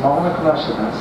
mogelijk luisteraars.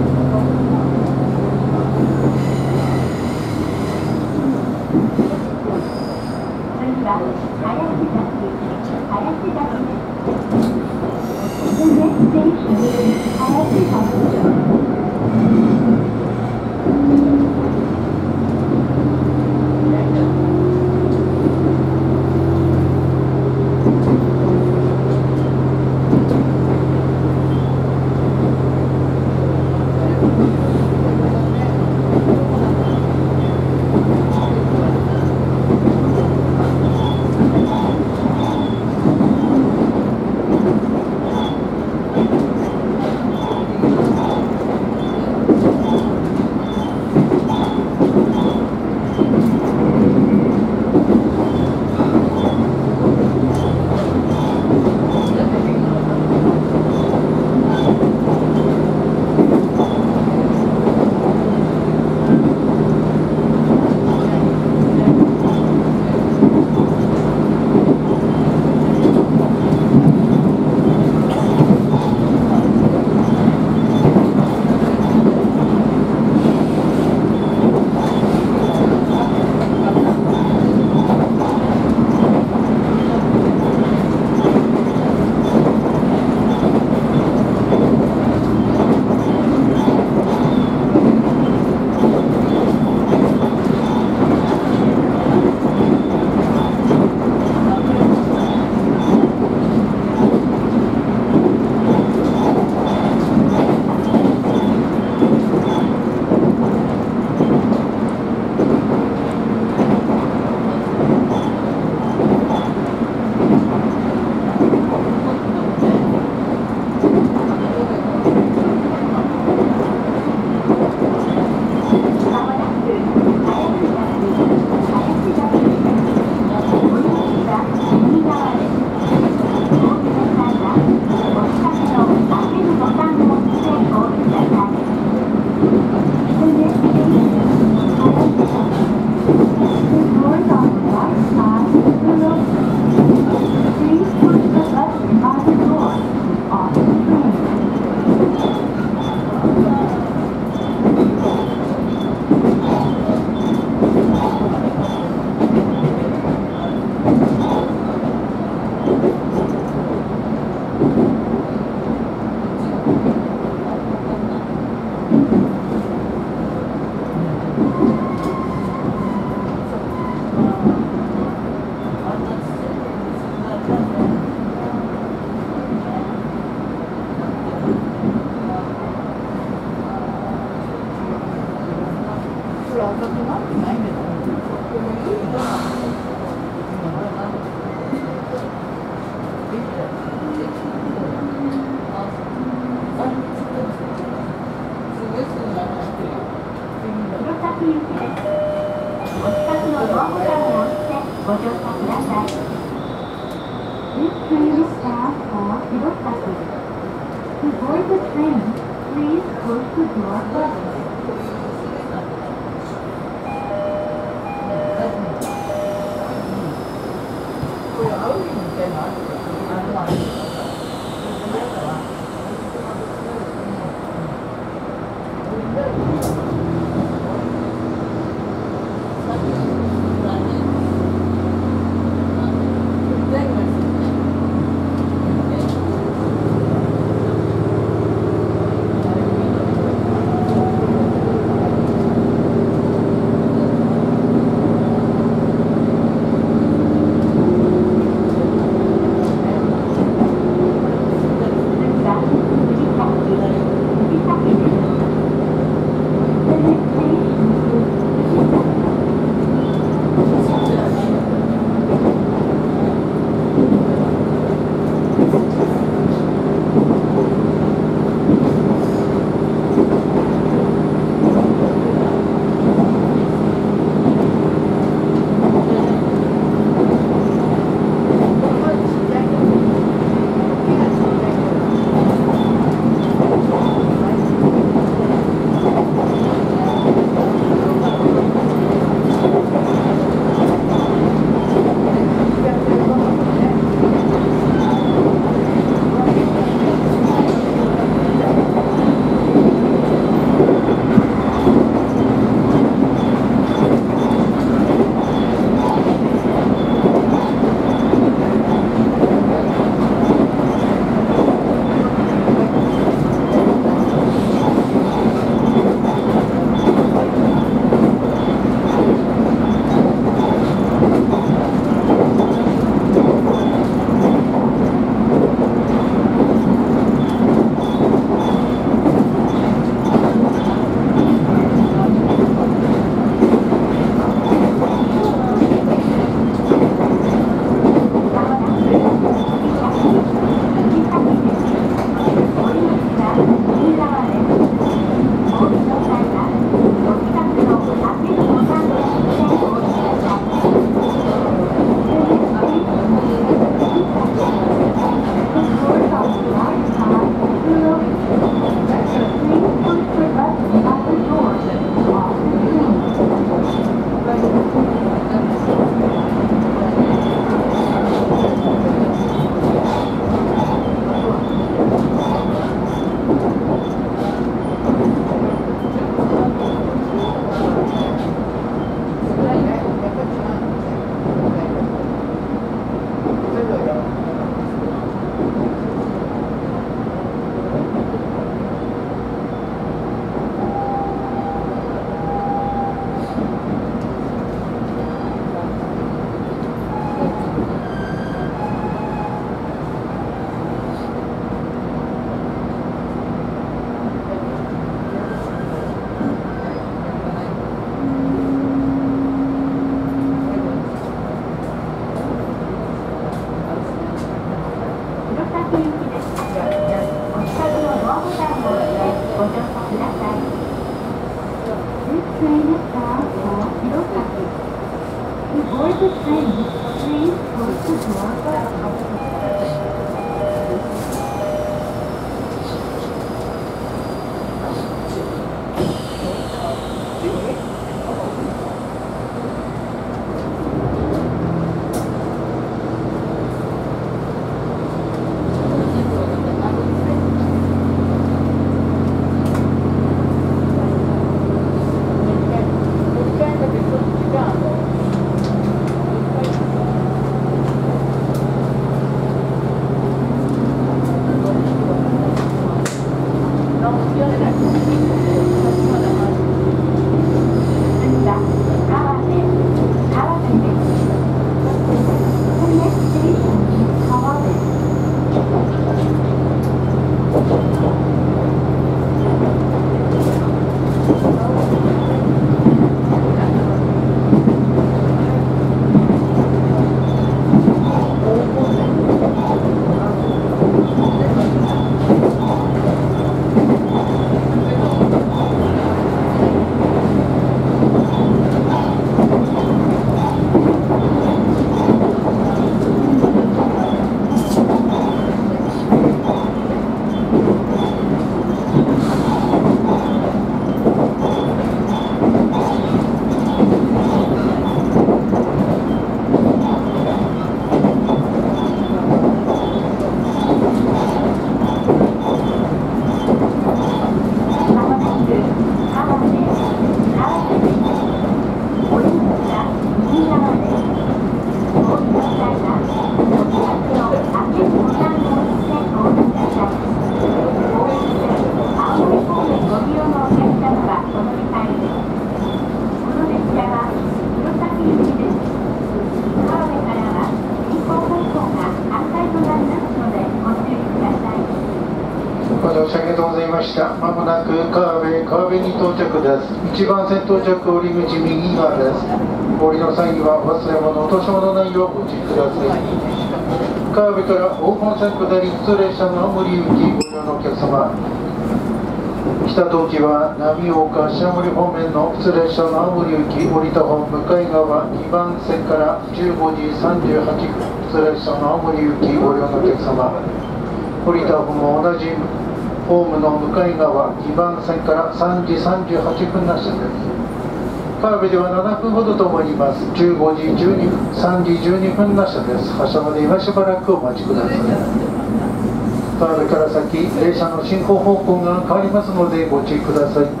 ました。まもなく川辺に到着です。1番線到着降り口右側です。降りの際には忘れ物、落とし物ないようご注意ください。川辺から大本線下り普通列車の森行きご利用のお客様、来た時は浪岡白森方面の普通列車の青森行き降りた方向かい側2番線から15時38分普通列車の青森行きご利用のお客様、降りた方も同じホームの向かい側2番線から3時38分発車です。川辺では7分ほどと思います。15時12分3時12分発車です。発車まで今しばらくお待ちください。川辺から先列車の進行方向が変わりますのでご注意ください。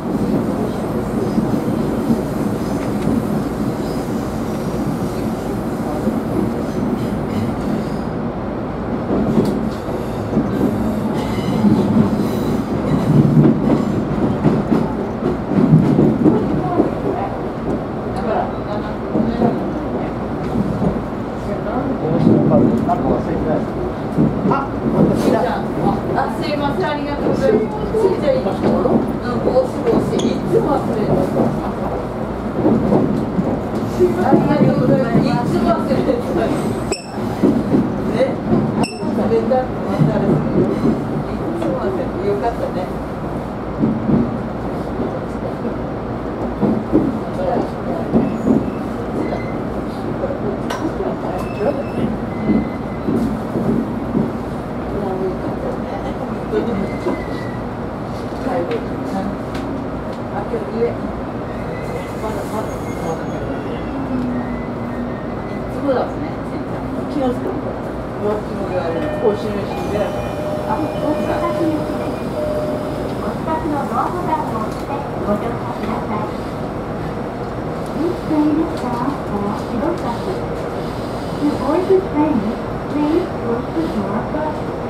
すいません、ありがとうございます。帽子いつも忘れる。ありがとうございます。いつも忘れる。ね、食べたくまたいつも忘れる。よかったね。 The voice is saying, please close the door above.